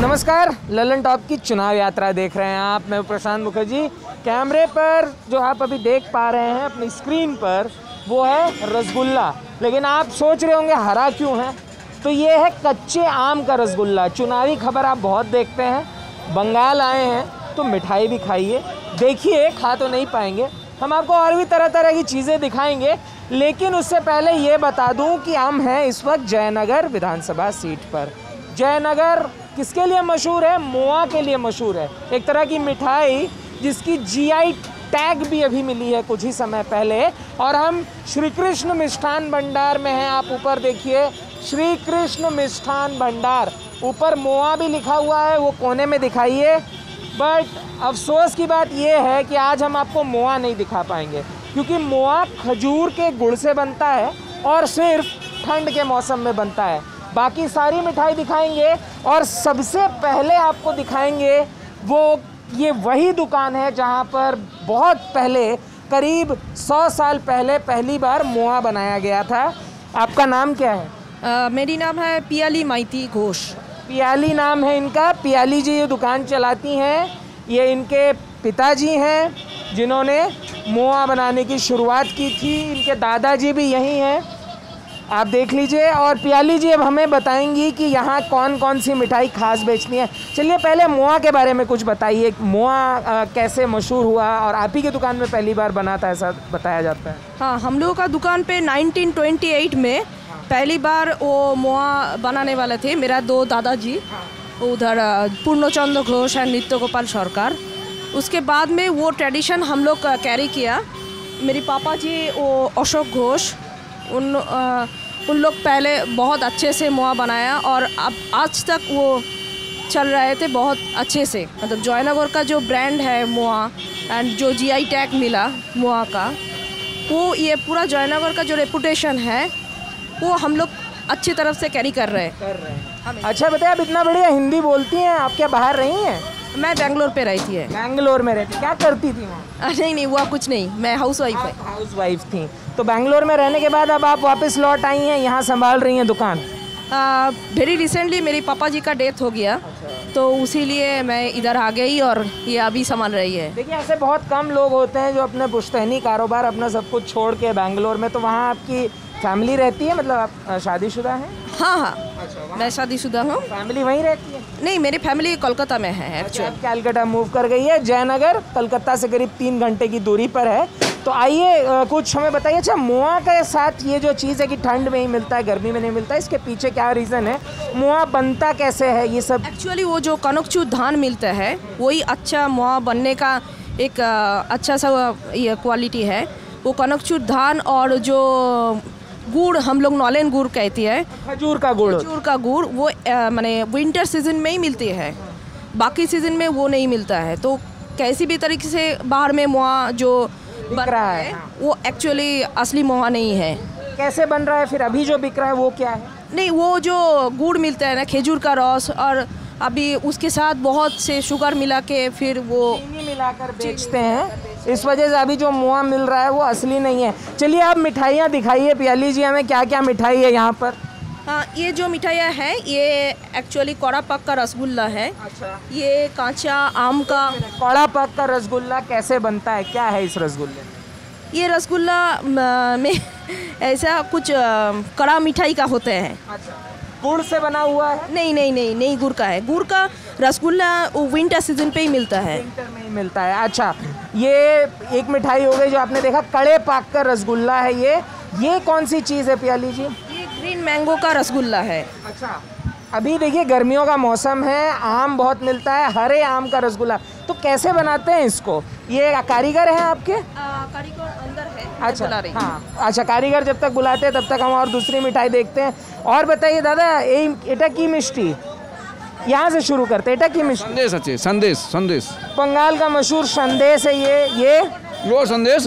नमस्कार, ललन टॉप की चुनाव यात्रा देख रहे हैं आप। मैं प्रशांत मुखर्जी। कैमरे पर जो आप अभी देख पा रहे हैं अपनी स्क्रीन पर वो है रसगुल्ला। लेकिन आप सोच रहे होंगे हरा क्यों है, तो ये है कच्चे आम का रसगुल्ला। चुनावी खबर आप बहुत देखते हैं, बंगाल आए हैं तो मिठाई भी खाइए। देखिए, खा तो नहीं पाएंगे, हम आपको और भी तरह तरह की चीज़ें दिखाएंगे। लेकिन उससे पहले ये बता दूं कि हम हैं इस वक्त जयनगर विधानसभा सीट पर। जयनगर किसके लिए मशहूर है? मोआ के लिए मशहूर है। एक तरह की मिठाई जिसकी जीआई टैग भी अभी मिली है कुछ ही समय पहले। और हम श्री कृष्ण मिष्ठान भंडार में हैं। आप ऊपर देखिए, श्री कृष्ण मिष्ठान भंडार, ऊपर मोआ भी लिखा हुआ है, वो कोने में दिखाइए। बट अफसोस की बात यह है कि आज हम आपको मोआ नहीं दिखा पाएंगे, क्योंकि मोआ खजूर के गुड़ से बनता है और सिर्फ ठंड के मौसम में बनता है। बाकी सारी मिठाई दिखाएंगे और सबसे पहले आपको दिखाएंगे ये वही दुकान है जहां पर बहुत पहले, करीब 100 साल पहले पहली बार मोआ बनाया गया था। आपका नाम क्या है? मेरी नाम है पियाली माइती घोष। पियाली नाम है इनका। पियाली जी ये दुकान चलाती हैं। ये इनके पिताजी हैं जिन्होंने मोआ बनाने की शुरुआत की थी। इनके दादाजी भी यहीं हैं, आप देख लीजिए। और पियाली जी अब हमें बताएंगी कि यहाँ कौन कौन सी मिठाई खास बेचती हैं। चलिए पहले मोआ के बारे में कुछ बताइए। मोआ कैसे मशहूर हुआ और आप ही की दुकान में पहली बार बना था, ऐसा बताया जाता है। हाँ, हम लोगों का दुकान पे 1928 में पहली बार वो मोआ बनाने वाले थे। मेरा दो दादाजी, उधर पूर्णचंद्र घोष और नित्य गोपाल सरकार। उसके बाद में वो ट्रेडिशन हम लोग कैरी किया। मेरे पापा जी वो अशोक घोष, उन लोग पहले बहुत अच्छे से मोआ बनाया और अब आज तक वो चल रहे थे बहुत अच्छे से। मतलब जयनगर का जो ब्रांड है मोआ एंड जो जीआई टैग मिला मोआ का, वो ये पूरा जयनगर का जो रेपुटेशन है वो हम लोग अच्छी तरफ से कैरी कर रहे हैं। अच्छा बताइए, आप इतना बढ़िया हिंदी बोलती हैं, आप क्या बाहर रही हैं? मैं बेंगलोर पे रहती है। बेंगलोर में रहती, क्या करती थी वहाँ? नहीं, हुआ कुछ नहीं, मैं हाउस वाइफ थी। तो बेंगलोर में रहने के बाद अब आप वापस लौट आई हैं, यहाँ संभाल रही हैं दुकान? वेरी रिसेंटली मेरे पापा जी का डेथ हो गया। तो उसीलिए मैं इधर आ गई और ये अभी संभाल रही है। देखिए, ऐसे बहुत कम लोग होते हैं जो अपने पुश्तैनी कारोबार, अपना सब कुछ छोड़ के बेंगलोर में। तो वहाँ आपकी फैमिली रहती है, मतलब आप शादीशुदा हैं? हाँ, अच्छा, मैं शादीशुदा हूँ। फैमिली वहीं रहती है? नहीं, मेरी फैमिली कोलकाता में है एक्चुअली। अच्छा, कलकत्ता मूव कर गई है। जयनगर कलकत्ता से करीब 3 घंटे की दूरी पर है। तो आइए कुछ हमें बताइए। अच्छा, मोआ के साथ ये जो चीज़ है कि ठंड में ही मिलता है, गर्मी में नहीं मिलता, इसके पीछे क्या रीज़न है? मोआ बनता कैसे है ये सब? एक्चुअली वो जो कनकचू धान मिलता है वही अच्छा मोआ बनने का एक अच्छा सा ये क्वालिटी है। वो कनकचू धान और जो गुड़ हम लोग नॉलेन गुड़ कहती है, खजूर का गुड़, वो माने विंटर सीजन में ही मिलती है, बाकी सीजन में वो नहीं मिलता है। तो कैसी भी तरीके से बाहर में मोआ जो बन रहा है वो एक्चुअली असली मोआ नहीं है। कैसे बन रहा है फिर अभी जो बिक रहा है वो क्या है? नहीं, वो जो गुड़ मिलता है ना, खजूर का रस, और अभी उसके साथ बहुत से शुगर मिला के फिर वो चीनी मिलाकर बेचते हैं। इस वजह से अभी जो मोआ मिल रहा है वो असली नहीं है। चलिए आप मिठाइयाँ दिखाइए पियाली जी, हमें क्या क्या मिठाई है यहाँ पर? हाँ, ये जो मिठाइयाँ हैं ये एक्चुअली कौड़ा पक का रसगुल्ला है। अच्छा, ये कांचा आम का। कौड़ा पक का रसगुल्ला कैसे बनता है, क्या है इस रसगुल्ले में? ये रसगुल्ला में ऐसा कुछ कड़ा मिठाई का होते हैं। अच्छा, गुड़ से बना हुआ है? नहीं, गुड़ का है। गुड़ का रसगुल्ला विंटर सीजन पे ही मिलता है। विंटर में ही मिलता है। अच्छा, ये एक मिठाई हो गई जो आपने देखा, कड़े पाक का रसगुल्ला है ये कौन सी चीज़ है पियाली जी? ये ग्रीन मैंगो का रसगुल्ला है। अच्छा, अभी देखिए गर्मियों का मौसम है, आम बहुत मिलता है, हरे आम का रसगुल्ला। तो कैसे बनाते हैं इसको? ये कारीगर हैं आपके? कारीगर अंदर है। अच्छा, हाँ, अच्छा, कारीगर जब तक बुलाते हैं तब तक हम और दूसरी मिठाई देखते हैं। और बताइए दादा, एटा की मिष्टी, यहाँ से शुरू करते हैं। एटा की मिष्टी, संदेश बंगाल का मशहूर संदेश है। यो संदेश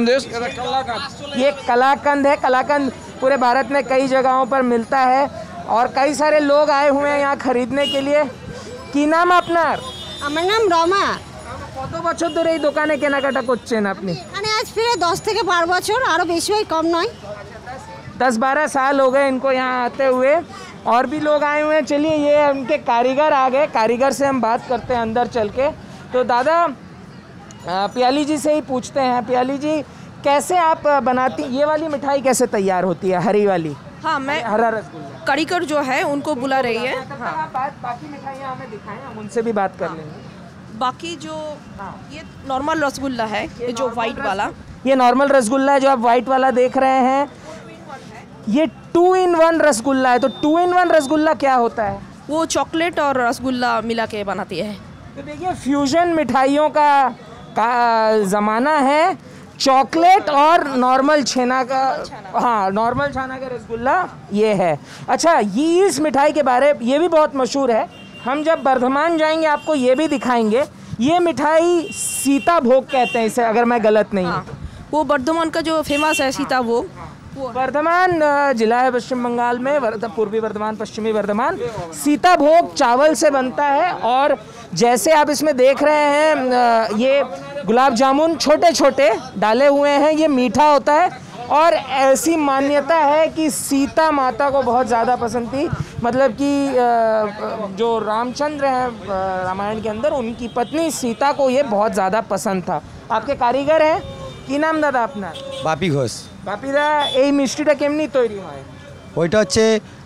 ये कलाकंद है। कलाकंद पूरे भारत में कई जगहों पर मिलता है और कई सारे लोग आए हुए हैं यहाँ खरीदने के लिए। की नाम আপনার? আমার নাম রমা। কত বছর ধরে এই দোকানে কেনাকাটা করছেন আপনি? এখানে আজ ফিরে 10 থেকে 12 বছর, আরও বেশি হয়, কম নয়। 10-12 साल हो गए इनको यहाँ आते हुए। और भी लोग आए हुए हैं। चलिए ये उनके कारीगर आ गए, कारीगर से हम बात करते हैं अंदर चल के। तो दादा प्याली जी से ही पूछते हैं, प्याली जी कैसे आप बनाती, ये वाली मिठाई कैसे तैयार होती है, हरी वाली? हाँ, मैं हरा रसगुल्ला कारीगर जो है उनको बुला रही है। हाँ। आप बाकी मिठाइयाँ हमें दिखाएं, हम उनसे भी बात कर लेंगे। बाकी जो ये नॉर्मल रसगुल्ला है, ये जो वाइट वाला, ये नॉर्मल रसगुल्ला है जो आप वाइट वाला देख रहे हैं, ये 2 in 1 रसगुल्ला है। तो 2 in 1 रसगुल्ला क्या होता है? वो चॉकलेट और रसगुल्ला मिला के बनाती है। तो देखिए फ्यूजन मिठाइयों का ज़माना है, चॉकलेट और नॉर्मल छेना का, हाँ नॉर्मल छेना का रसगुल्ला ये है। अच्छा, ये इस मिठाई के बारे, ये भी बहुत मशहूर है, हम जब बर्धमान जाएंगे आपको ये भी दिखाएंगे। ये मिठाई सीता भोग कहते हैं इसे, अगर मैं गलत नहीं हूँ। वो बर्धमान का जो फेमस है सीता भोग, बर्धमान जिला है पश्चिम बंगाल में, पूर्वी बर्धमान, पश्चिमी बर्धमान। सीता भोग चावल से बनता है और जैसे आप इसमें देख रहे हैं ये गुलाब जामुन छोटे छोटे डाले हुए हैं, ये मीठा होता है और ऐसी मान्यता है कि सीता माता को बहुत ज़्यादा पसंद थी, मतलब कि जो रामचंद्र हैं रामायण के अंदर, उनकी पत्नी सीता को ये बहुत ज़्यादा पसंद था। आपके कारीगर हैं, কি নাম দাদা আপনার? বাপি ঘোষ। বাপিদা, এই মিষ্টিটা কেমনি তৈরি হয়? ওইটা হচ্ছে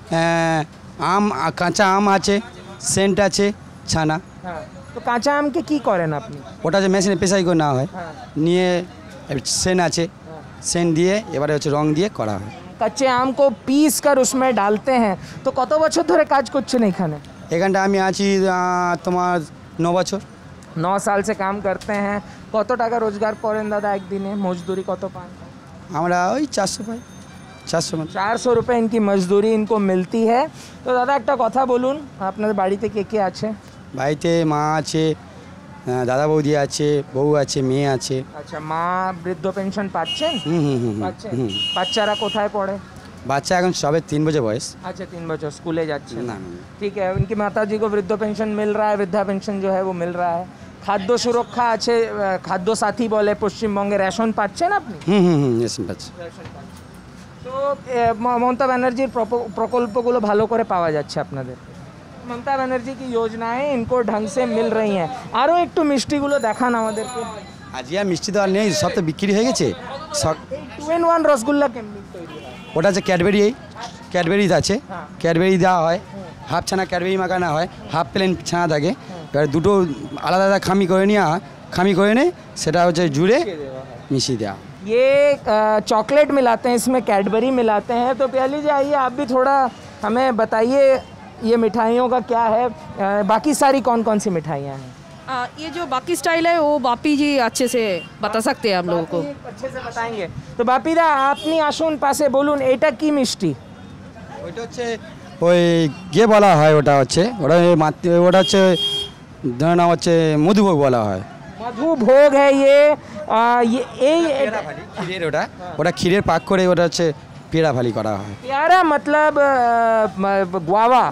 আম, কাঁচা আম আছে, সেন্ট আছে, ছানা। হ্যাঁ, তো কাঁচা আমকে কি করেন আপনি? ওটা যে মেশিনে পেশাই করে নেওয়া হয়, হ্যাঁ, নিয়ে সেন আছে, সেন দিয়ে এবারে হচ্ছে রং দিয়ে করা হয়। কাঁচা আম को पीस कर उसमें डालते हैं। तो কত বছর ধরে কাজ করছেন এখানে? এখানটা আমি আছি তোমার 9 বছর। 9 साल से काम करते हैं। কত টাকা রোজগার করেন দাদা একদিনে, মজদুরি কত পান? আমরা ওই 400 পাই, 400 মতো। 400 रुपये इनकी मजदूरी इनको मिलती है। तो দাদা একটা কথা বলুন, আপনাদের বাড়িতে কে কে আছে? বাড়িতে মা আছে, দাদা বৌদি আছে, বউ আছে, মেয়ে আছে। আচ্ছা, মা বৃদ্ধ পেনশন পাচ্ছেন? পাচ্ছেন। হুম। বাচ্চারা কোথায় পড়ে? বাচ্চা এখন সবে 3 বছর বয়স। अच्छा, 3 बच्चों स्कूले जाते हैं। ना, ठीक है, उनकी माता जी को वृद्ध पेंशन मिल रहा है, वृद्धा पेंशन जो है वो मिल रहा है। खाद्य सुरक्षा আছে, খাদ্য সাথী বলে পশ্চিমবঙ্গে, রেশন পাচ্ছেন আপনি? এসব পাচ্ছি। রেশন পাচ্ছেন। তো মমতা ব্যানার্জির প্রকল্পগুলো ভালো করে পাওয়া যাচ্ছে আপনাদের? মমতা ব্যানার্জি की योजनाएं इनको ढंग से मिल रही हैं। আরও একটু মিষ্টিগুলো দেখান আমাদেরকে। আজকে আর মিষ্টি তো আর নেই, সব তো বিক্রি হয়ে গেছে সব। 2 in 1 রসগোল্লা কেমনি তৈরি হয়? ওটা হচ্ছে ক্যাডবেরি আছে, হ্যাঁ। ক্যাডবেরি দেওয়া হয়, হাফ ছানা ক্যাডবেরি মাখানো হয়, হাফ প্লেন ছানা থাকে। এবার দুটো আলাদা আলাদা খামি করে নেওয়া হয়, খামি করে নিয়ে সেটা হচ্ছে জুড়ে মিশিয়ে দেওয়া। ये चॉकलेट मिलाते हैं इसमें, कैडबरी मिलाते हैं। तो प्याली जी आइए, आप भी थोड़ा हमें बताइए ये मिठाइयों का क्या है, बाकी सारी कौन कौन सी मिठाइयाँ हैं? ये जो बाकी स्टाइल है वो बापी जी अच्छे से बता सकते हैं हम लोगों को। अच्छे से बताएंगे। तो बापीदा আপনি আসুন পাশে, বলুন এটা কি মিষ্টি? ওইটা হচ্ছে ওই গে বলা হয়, ওটা হচ্ছে ওটা হচ্ছে ধরে নাও হচ্ছে মধুভোগ বলা হয়। মধু ভোগ है ये এই ক্ষীরের ওটা ক্ষীরের পাক করে ওটা হচ্ছে পেড়া ভালি করা হয়। प्यारा मतलब गुआवा,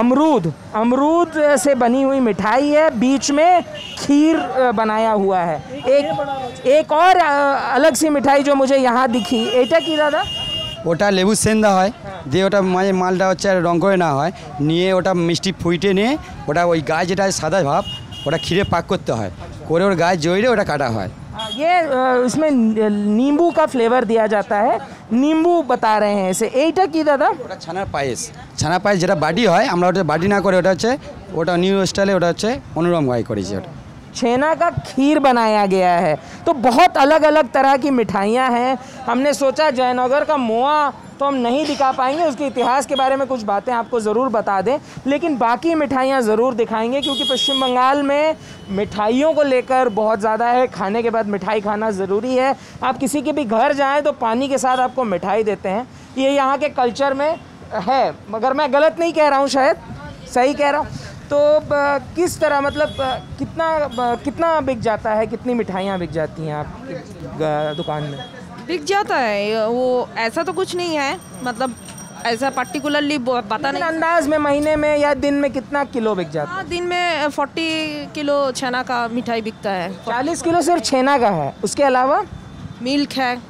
अमरूद से बनी हुई मिठाई है, बीच में खीर बनाया हुआ है। एक और अलग सी मिठाई जो मुझे यहाँ दिखी, এটা কি দাদা? ওটা লেবু সেন দেওয়া হয়, দিয়ে ওটা মাঝে মালটা হচ্ছে রং করে নেওয়া হয়, নিয়ে ওটা মিষ্টি ফুইটে নিয়ে ওটা ওই গায়ে যেটা সাদা ভাব ওটা ক্ষীরে পাক করতে হয়, করে ওর গায়ে জড়িয়ে ওটা কাটা হয়। ये इसमें नींबू का फ्लेवर दिया जाता है, नींबू बता रहे हैं इसे। এইটা কি দাদা? ওটা ছানার পায়েস যেটা বাটি হয়, আমরা ওটা বাটি না করে ওটা হচ্ছে ওটা নিউ স্টাইলে ওটা হচ্ছে অনুরম গাই করেছি। ওটা छेना का खीर बनाया गया है। तो बहुत अलग अलग तरह की मिठाइयाँ हैं। हमने सोचा जयनगर का मोआ तो हम नहीं दिखा पाएंगे, उसके इतिहास के बारे में कुछ बातें आपको ज़रूर बता दें, लेकिन बाकी मिठाइयाँ ज़रूर दिखाएंगे, क्योंकि पश्चिम बंगाल में मिठाइयों को लेकर बहुत ज़्यादा है। खाने के बाद मिठाई खाना ज़रूरी है। आप किसी के भी घर जाएँ तो पानी के साथ आपको मिठाई देते हैं, ये यहाँ के कल्चर में है। मगर मैं गलत नहीं कह रहा हूँ, शायद सही कह रहा हूँ। तो किस तरह, मतलब कितना बिक जाता है, कितनी मिठाइयाँ बिक जाती हैं आपकी दुकान में? बिक जाता है वो, ऐसा तो कुछ नहीं है, मतलब ऐसा पर्टिकुलरली पता नहीं। अंदाज में महीने में या दिन में कितना किलो बिक जाता है? हाँ, दिन में 40 किलो छेना का मिठाई बिकता है। 40 किलो सिर्फ छेना का है, उसके अलावा मिल्क है,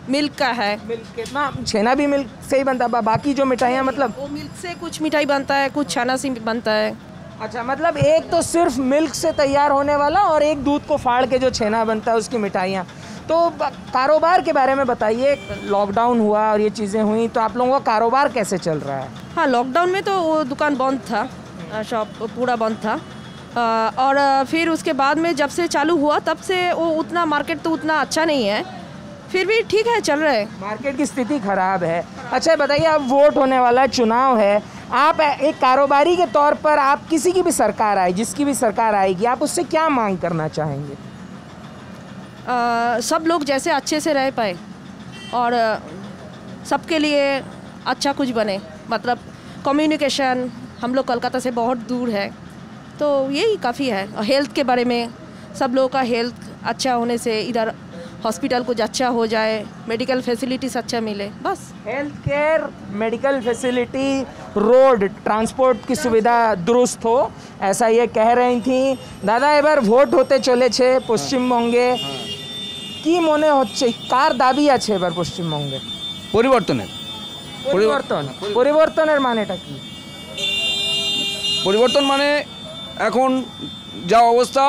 मिल्क का है। मिल्क कितना, छेना भी मिल्क से ही बनता है, बाकी जो मिठाइयाँ मतलब? वो मिल्क से कुछ मिठाई बनता है, कुछ छेना से बनता है। अच्छा, मतलब एक तो सिर्फ मिल्क से तैयार होने वाला और एक दूध को फाड़ के जो छेना बनता है उसकी मिठाइयाँ। तो कारोबार के बारे में बताइए, लॉकडाउन हुआ और ये चीज़ें हुई तो आप लोगों का कारोबार कैसे चल रहा है? हाँ, लॉकडाउन में तो वो दुकान बंद था, शॉप पूरा बंद था। और फिर उसके बाद में जब से चालू हुआ तब से वो उतना मार्केट तो उतना अच्छा नहीं है, फिर भी ठीक है, चल रहा है। मार्केट की स्थिति खराब है। अच्छा बताइए, अब वोट होने वाला है, चुनाव है, आप एक कारोबारी के तौर पर आप किसी की भी सरकार आए, जिसकी भी सरकार आएगी, आप उससे क्या मांग करना चाहेंगे? सब लोग जैसे अच्छे से रह पाए और सबके लिए अच्छा कुछ बने, मतलब कम्युनिकेशन, हम लोग कोलकाता से बहुत दूर है तो यही काफ़ी है। और हेल्थ के बारे में सब लोगों का हेल्थ अच्छा होने से इधर हॉस्पिटल कुछ अच्छा हो जाए, मेडिकल फैसिलिटीज अच्छा मिले, बस। Health care, medical facility, road transport की सुविधा दुरुस्त हो, ऐसा ये कह रही थी। दादा এবার ভোট হতে চলেছে পশ্চিমবঙ্গে, কি মনে হচ্ছে কার দাবি আছে এবার পশ্চিমবঙ্গে? পরিবর্তনের পরিবর্তনের মানেটা কি? পরিবর্তন মানে এখন যা অবস্থা,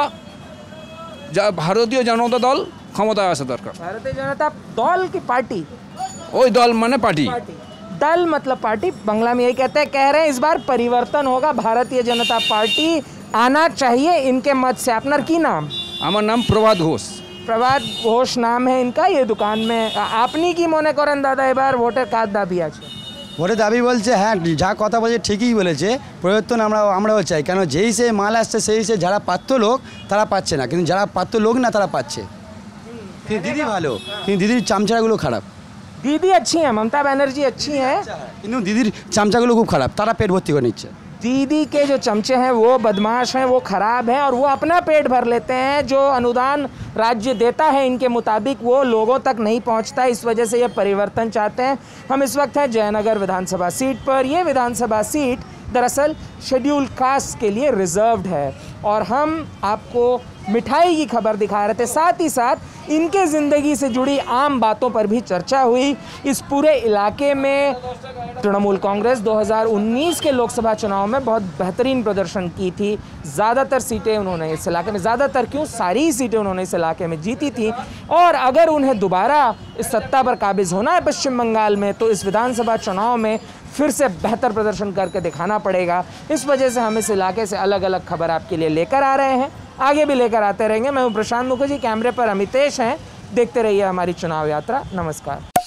যা ভারতীয় জনতা দল ক্ষমতায় আসা দরকার। भारतीय जनता दल की पार्टी? ওই দল মানে পার্টি। दल मतलब पार्टी, बंगला में यही कहते हैं। कह रहे हैं इस बार परिवर्तन होगा, भारतीय जनता पार्टी आना चाहिए इनके मत से। আপনার কি নাম? আমার নাম প্রভাত ঘোষ। प्रभात घोष नाम है इनका। ये दुकान में আপনি কি মনে করেন দাদা এবার ভোটের কার দাবি আছে? ভোটের দাবি বলছে, হ্যাঁ যা কথা বলছে ঠিকই বলেছে, পরিবর্তন আমরাও চাই। কেন যেই সে মাল আসছে সেই সে যারা পাত্র লোক তারা পাচ্ছে না, কিন্তু যারা পাত্র লোক না তারা পাচ্ছে। কিন্তু দিদি ভালো, কিন্তু দিদির চামচাগুলো খারাপ। दीदी अच्छी है, ममता बनर्जी अच्छी है, কিন্তু দিদির চামচাগুলো খুব খারাপ, তারা পেট ভর্তি করে নিচ্ছে। दीदी के जो चमचे हैं वो बदमाश हैं, वो ख़राब हैं और वो अपना पेट भर लेते हैं। जो अनुदान राज्य देता है इनके मुताबिक वो लोगों तक नहीं पहुंचता, इस वजह से ये परिवर्तन चाहते हैं। हम इस वक्त हैं जयनगर विधानसभा सीट पर। ये विधानसभा सीट दरअसल शेड्यूल कास्ट के लिए रिजर्व्ड है और हम आपको मिठाई की खबर दिखा रहे थे, साथ ही साथ इनके ज़िंदगी से जुड़ी आम बातों पर भी चर्चा हुई। इस पूरे इलाके में तृणमूल कांग्रेस 2019 के लोकसभा चुनाव में बहुत बेहतरीन प्रदर्शन की थी, ज़्यादातर सीटें उन्होंने इस इलाके में, ज़्यादातर क्यों सारी ही सीटें उन्होंने इस इलाके में जीती थी। और अगर उन्हें दोबारा इस सत्ता पर काबिज होना है पश्चिम बंगाल में तो इस विधानसभा चुनाव में फिर से बेहतर प्रदर्शन करके दिखाना पड़ेगा। इस वजह से हम इस इलाके से अलग अलग खबर आपके लिए लेकर आ रहे हैं, आगे भी लेकर आते रहेंगे। मैं हूँ प्रशांत मुखर्जी, कैमरे पर अमितेश हैं। देखते रहिए हमारी चुनाव यात्रा। नमस्कार।